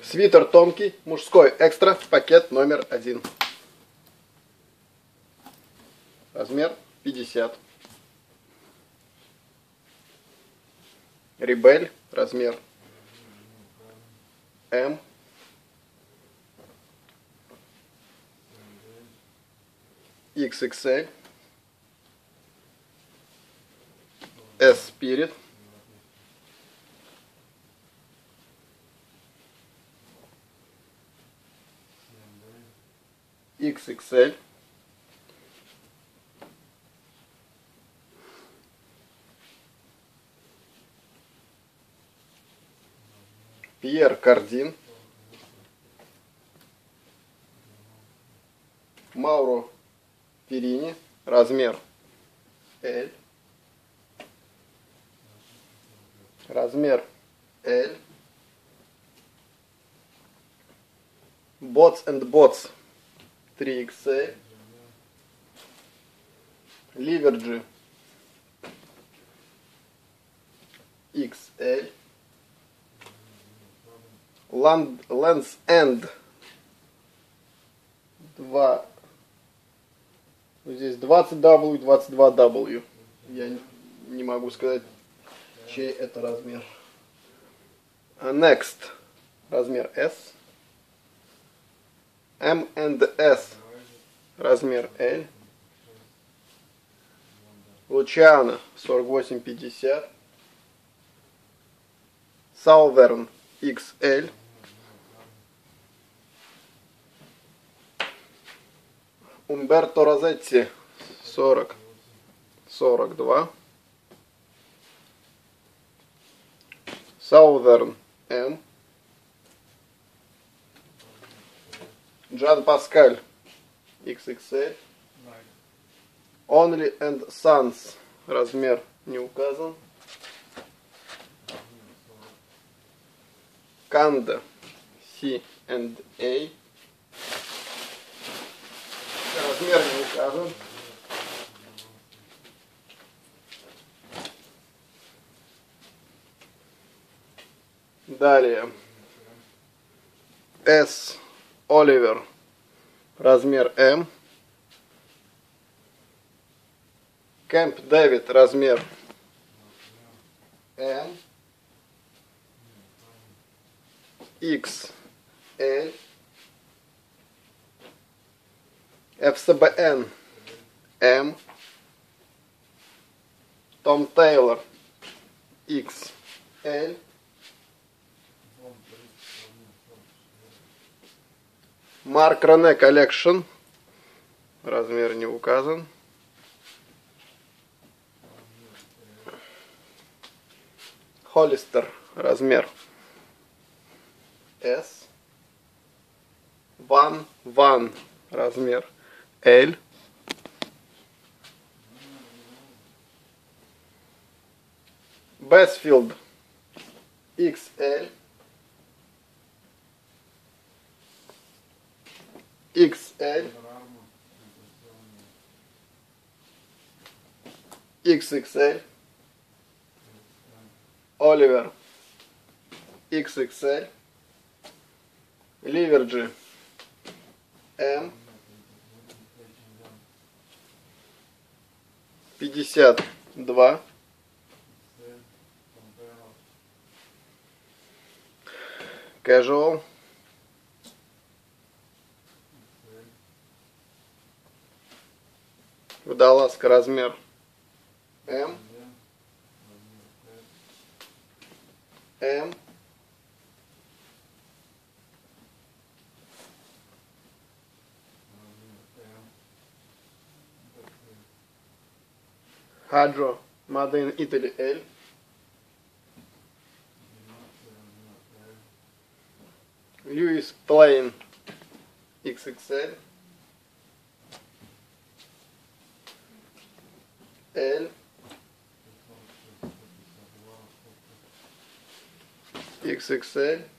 Свитер тонкий, мужской, экстра, пакет номер 1. Размер 50. Рибель, размер М. XXL. S Spirit. XXL. Пьер Кардин. Мауро Перини, размер L. Размер L. Bots and Bots 3XL. Ливерджи XL. Lands End 2. Здесь 20W, 22W. Я не могу сказать, чей это размер. Next. Размер S. M&S. Размер L. Лучано 4850. Southern XL. Умберто Розетти 42. Southern M. Джан Паскаль XXL. Only and Sons, размер не указан. Канда C&A. Размер не указан. Далее. S. Оливер. Размер М. Кэмп Дэвид. Размер М. XL. FCBN М. Том Тейлор XL. Марк Рене Коллекшн. Размер не указан. Холлистер. Размер S. Ван. Размер L. Бесфилд XL. XL. XXL. Оливер XXL. Ливерджи М. 52. Casual. Водолазка размер М. М. Hadro Made in Italy L. Lewis Plain XXL. L. XXL.